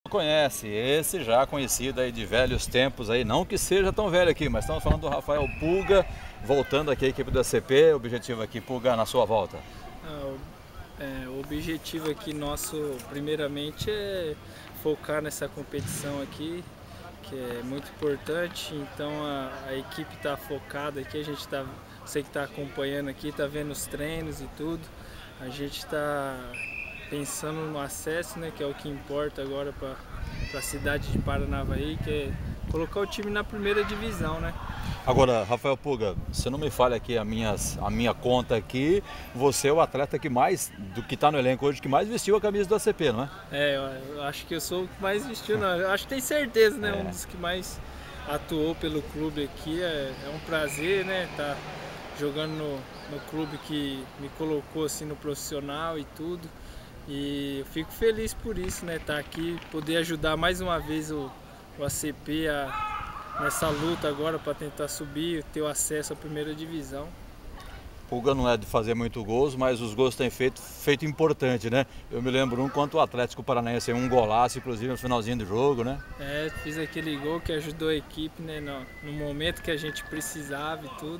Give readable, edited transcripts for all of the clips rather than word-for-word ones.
Conhece, esse já conhecido aí de velhos tempos aí, não que seja tão velho aqui, mas estamos falando do Rafael Pulga, voltando aqui à equipe da CP. O objetivo aqui, Pulga, na sua volta. O objetivo aqui nosso, primeiramente, é focar nessa competição aqui, que é muito importante. Então a equipe está focada aqui, você que está acompanhando aqui, está vendo os treinos e tudo. A gente está pensando no acesso, né, que é o que importa agora para a cidade de Paranavaí, que é colocar o time na primeira divisão, né? Agora, Rafael Pulga, você não me falha aqui a minha conta aqui, você é o atleta que mais, do que está no elenco hoje, que mais vestiu a camisa da CP, não é? Eu acho que eu sou o que mais vestiu, não. Eu acho que tem certeza, né? Um dos que mais atuou pelo clube aqui. É um prazer, né? Tá jogando no clube que me colocou assim no profissional e tudo. E eu fico feliz por isso, né? Tá aqui, poder ajudar mais uma vez o ACP nessa luta agora para tentar subir, ter o acesso à primeira divisão. Pulga não é de fazer muito gols, mas os gols têm feito importante, né? Eu me lembro um contra o Atlético Paranaense, um golaço, inclusive no finalzinho do jogo, né? Fiz aquele gol que ajudou a equipe, né? No momento que a gente precisava e tudo.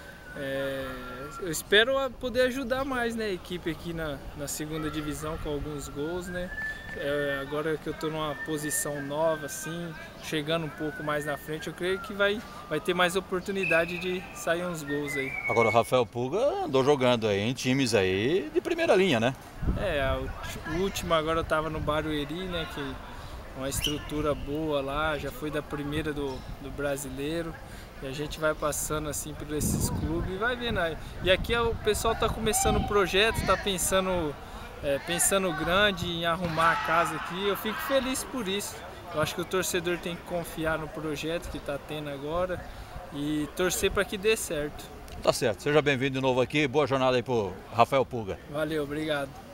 Eu espero poder ajudar mais, né, a equipe aqui na segunda divisão com alguns gols, né? Agora que eu estou numa posição nova, assim, chegando um pouco mais na frente, eu creio que vai ter mais oportunidade de sair uns gols aí. Agora o Rafael Pulga andou jogando aí em times aí de primeira linha, né? O último agora eu estava no Barueri, né, que é uma estrutura boa lá, já foi da primeira do brasileiro. E a gente vai passando assim por esses clubes e vai vendo aí. E aqui o pessoal está começando o projeto, está pensando grande em arrumar a casa aqui. Eu fico feliz por isso. Eu acho que o torcedor tem que confiar no projeto que está tendo agora e torcer para que dê certo. Tá certo. Seja bem-vindo de novo aqui. Boa jornada aí pro Rafael Pulga. Valeu, obrigado.